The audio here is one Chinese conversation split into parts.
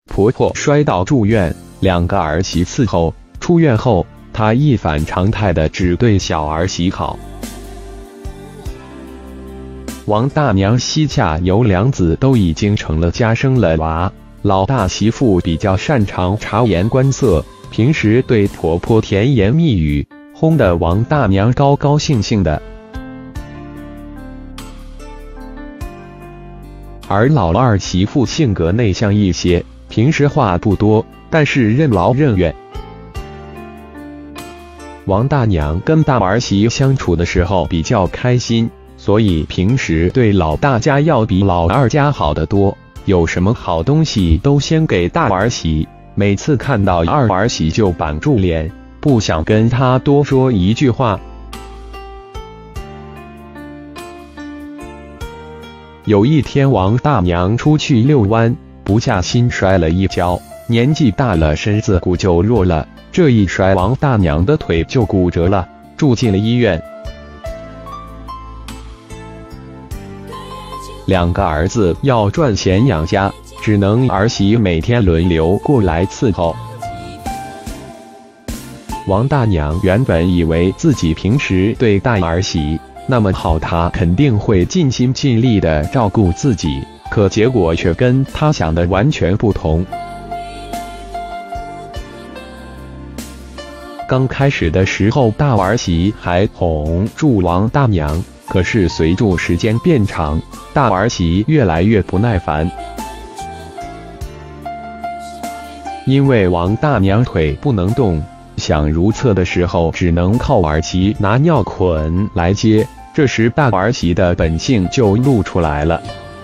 婆婆摔倒住院，2个儿媳伺候。出院后，她一反常态的只对小儿媳好。王大娘膝下有2子，都已经成了家，生了娃。老大媳妇比较擅长察言观色，平时对婆婆甜言蜜语，轰得王大娘高高兴兴的。而老二媳妇性格内向一些，平时话不多，但是任劳任怨。王大娘跟大儿媳相处的时候比较开心，所以平时对老大家要比老二家好得多，有什么好东西都先给大儿媳，每次看到二儿媳就板住脸，不想跟她多说一句话。有一天，王大娘出去遛弯，不小心摔了一跤，年纪大了，身子骨就弱了，这一摔，王大娘的腿就骨折了，住进了医院。2个儿子要赚钱养家，只能儿媳每天轮流过来伺候。王大娘原本以为自己平时对大儿媳那么好，她肯定会尽心尽力的照顾自己，可结果却跟她想的完全不同。刚开始的时候，大儿媳还哄住王大娘，可是随着时间变长，大儿媳越来越不耐烦。因为王大娘腿不能动，想如厕的时候只能靠儿媳拿尿捆来接，这时大儿媳的本性就露出来了。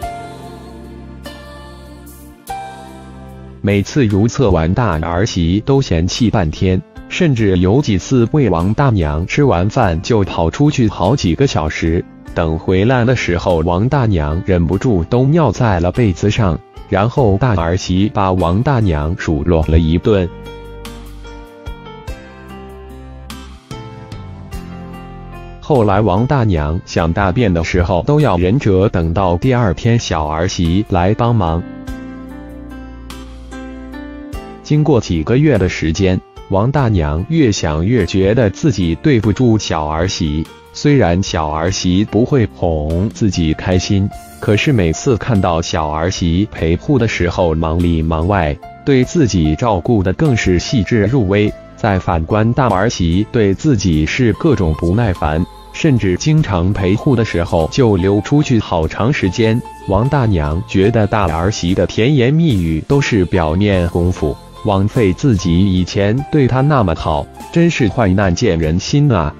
每次如厕完，大儿媳都嫌弃半天，甚至有几次喂王大娘吃完饭就跑出去好几个小时，等回来的时候，王大娘忍不住都尿在了被子上，然后大儿媳把王大娘数落了一顿。后来王大娘想大便的时候都要忍着等到第2天小儿媳来帮忙。经过几个月的时间，王大娘越想越觉得自己对不住小儿媳，虽然小儿媳不会哄自己开心，可是每次看到小儿媳陪护的时候忙里忙外，对自己照顾的更是细致入微。再反观大儿媳对自己是各种不耐烦，甚至经常陪护的时候就溜出去好长时间。王大娘觉得大儿媳的甜言蜜语都是表面功夫，枉费自己以前对她那么好，真是患难见人心啊。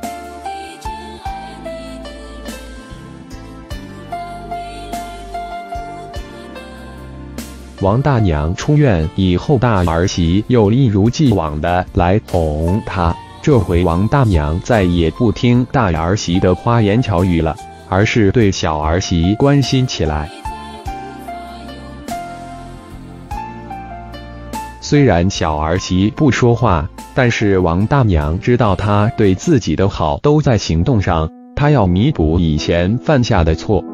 王大娘出院以后，大儿媳又一如既往的来哄她。这回王大娘再也不听大儿媳的花言巧语了，而是对小儿媳关心起来。虽然小儿媳不说话，但是王大娘知道她对自己的好都在行动上，她要弥补以前犯下的错。